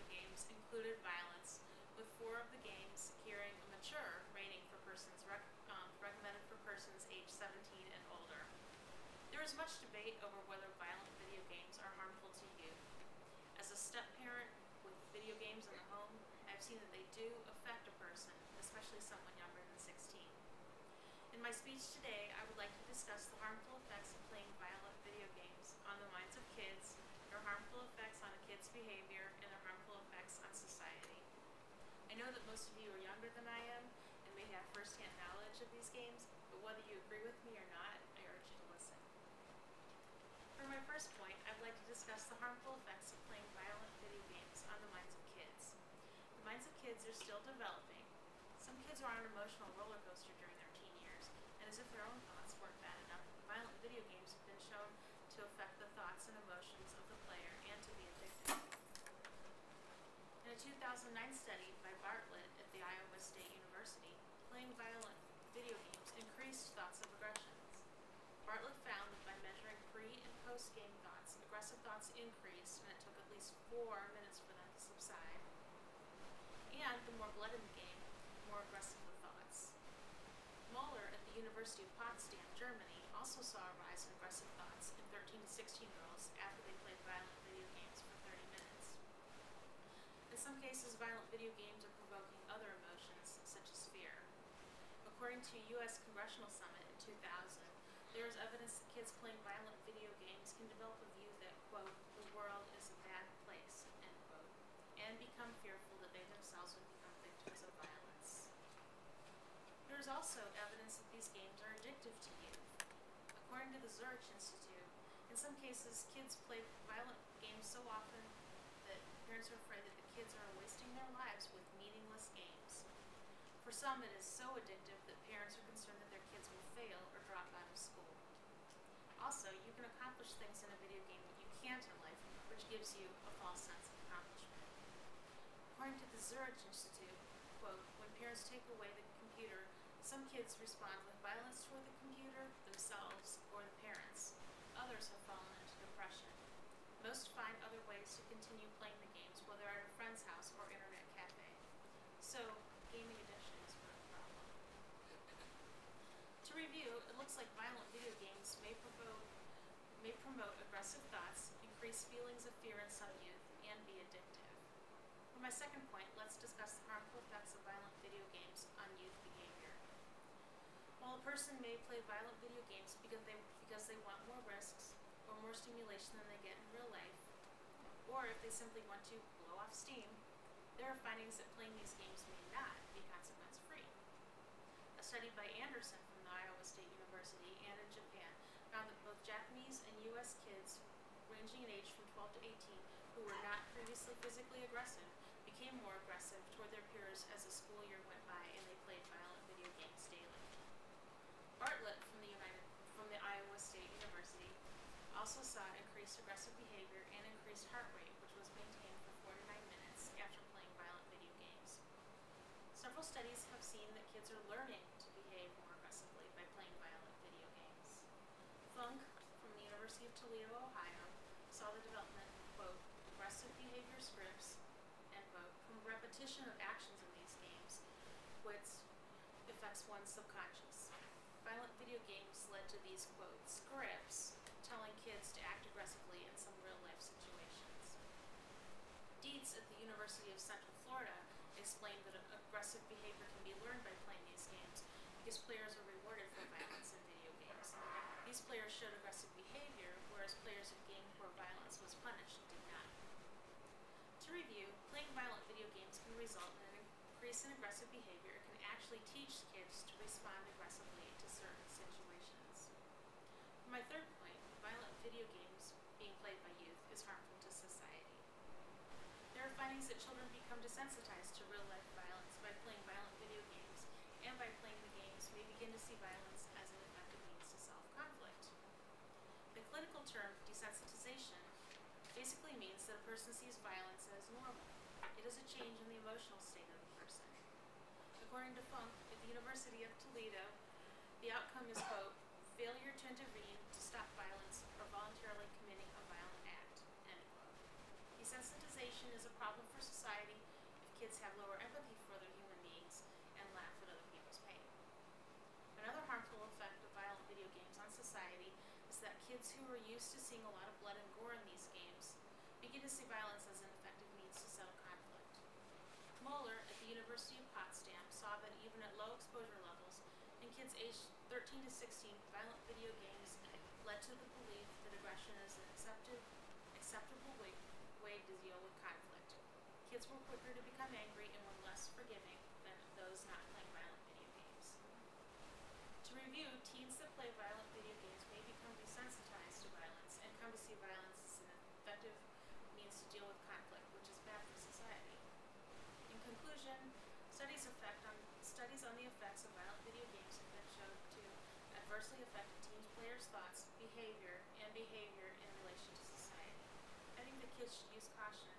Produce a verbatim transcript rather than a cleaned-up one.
games included violence, with four of the games carrying a mature rating for persons rec um, recommended for persons age seventeen and older. There is much debate over whether violent video games are harmful to youth. As a step-parent with video games in the home, I've seen that they do affect a person, especially someone younger than sixteen. In my speech today, I would like to discuss the harmful effects of playing violent video games on the minds of kids, their harmful effects on a kid's behavior, and their harmful effects on society. I know that most of you are younger than I am and may have first-hand knowledge of these games, but whether you agree with me or not, I urge you to listen. For my first point, I'd like to discuss the harmful effects of playing violent video games on the minds of kids. The minds of kids are still developing. Some kids are on an emotional roller coaster during their teen years, and as if their own thoughts weren't bad enough, violent video games have been shown to affect the thoughts and emotions of the player and to be addictive. In a two thousand nine study by Bartlett at the Iowa State University, playing violent video games increased thoughts of aggressions. Bartlett found that by measuring pre- and post-game thoughts, aggressive thoughts increased, and it took at least four minutes for them to subside. And the more blood in the game, the more aggressive the thoughts. Mahler at the University of Potsdam, Germany, also saw a rise in aggressive thoughts in thirteen to sixteen-year-olds after they played violent video games for thirty minutes. In some cases, violent video games are provoking other emotions, such as fear. According to U S Congressional Summit in two thousand, there is evidence that kids playing violent video games can develop a view that, quote, the world is a bad place, end quote, and become fearful that they themselves would become victims of violence. There is also evidence that these games are addictive to youth. According to the Zurich Institute, in some cases, kids play violent games so often that parents are afraid that the kids are wasting their lives with meaningless games. For some, it is so addictive that parents are concerned that their kids will fail or drop out of school. Also, you can accomplish things in a video game that you can't in life, which gives you a false sense of accomplishment. According to the Zurich Institute, quote, when parents take away the computer, some kids respond with violence toward the computer, themselves, or the parents. Others have fallen into depression. Most find other ways to continue playing the games, whether at a friend's house or internet cafe. So, gaming addiction is one problem. To review, it looks like violent video games may provoke, may promote aggressive thoughts, increase feelings of fear in some youth, and be addictive. For my second point, let's discuss the harmful effects of violent video games on youth behavior. While a person may play violent video games because they, because they want more risks or more stimulation than they get in real life, or if they simply want to blow off steam, there are findings that playing these games may not be consequence-free. A study by Anderson from the Iowa State University and in Japan found that both Japanese and U S kids ranging in age from twelve to eighteen who were not previously physically aggressive became more aggressive toward their peers as the school year went by and they played violent video games daily. Bartlett from the, United, from the Iowa State University also saw increased aggressive behavior and increased heart rate, which was maintained for forty-nine minutes after playing violent video games. Several studies have seen that kids are learning to behave more aggressively by playing violent video games. Funk from the University of Toledo, Ohio, saw the development of, quote, aggressive behavior scripts, end quote, from repetition of actions in these games, which affects one's subconscious. Violent video games led to these, quote, scripts, telling kids to act aggressively in some real-life situations. Dietz at the University of Central Florida explained that aggressive behavior can be learned by playing these games because players are rewarded for violence in video games. These players showed aggressive behavior, whereas players who gained where violence was punished did not. To review, playing violent video games can result in an increase in aggressive behavior. It can actually teach kids to respond aggressively to certain situations. For my third point, violent video games being played by youth is harmful to society. There are findings that children become desensitized to real-life violence by playing violent video games, and by playing the games may begin to see violence as an effective means to solve conflict. The clinical term desensitization basically means that a person sees violence as normal. It is a change in the emotional state of the person. According to Funk at the University of Toledo, the outcome is, quote, failure to intervene to stop violence or voluntarily committing a violent act, end quote. Desensitization is a problem for society kids have lower empathy for other human beings and laugh at other people's pain. Another harmful effect of violent video games on society is that kids who are used to seeing a lot of blood and gore in these games begin to see violence as an effective means to settle conflict. Moeller at the University of Potsdam saw that even at low exposure levels, in kids aged thirteen to sixteen, violent video games led to the belief that aggression is an accepted, acceptable way, way to deal with conflict. Kids were quicker to become angry and were less forgiving than those not playing violent video games. To review, teens that play violent video games may become desensitized to violence and come to see violence as an effective means to deal with conflict, which is bad for society. In conclusion, studies, effect on, studies on the effects of violent video games have been shown to adversely affect a teen players' thoughts, behavior, and behavior in relation to society. I think that kids should use caution